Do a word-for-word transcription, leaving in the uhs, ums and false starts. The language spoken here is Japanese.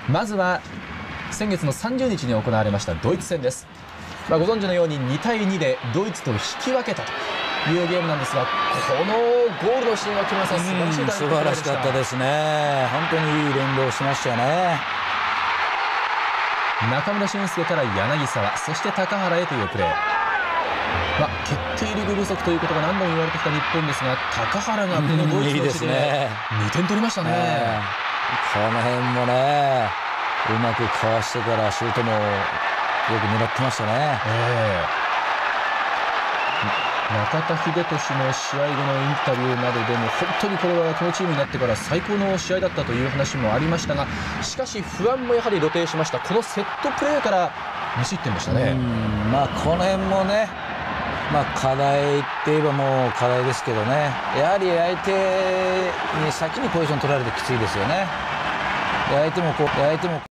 まずは先月のさんじゅうにちに行われましたドイツ戦です。まあ、ご存知のようににたいにでドイツと引き分けたというゲームなんですが、このゴールのシーンは木村さん、素晴らしい、 素晴らしかったですね。本当にいい連動しましたよね。 中村俊輔から柳沢、そして高原へというプレー、まあ、決定力不足ということが何度も言われてきた日本ですが、高原がこのドイツの地でにてん取りましたね。 えー、この辺もね、うまくかわしてからシュートもよく狙ってましたね。 えー中田英寿の試合後のインタビューなどでも、本当にこれはこのチームになってから最高の試合だったという話もありましたが、しかし不安もやはり露呈しました。このセットプレーからに失点でしたね。 うん、まあ、この辺もね、まあ、課題って言えばもう課題ですけどね、やはり相手に先にポジション取られてきついですよね。相手もこう相手も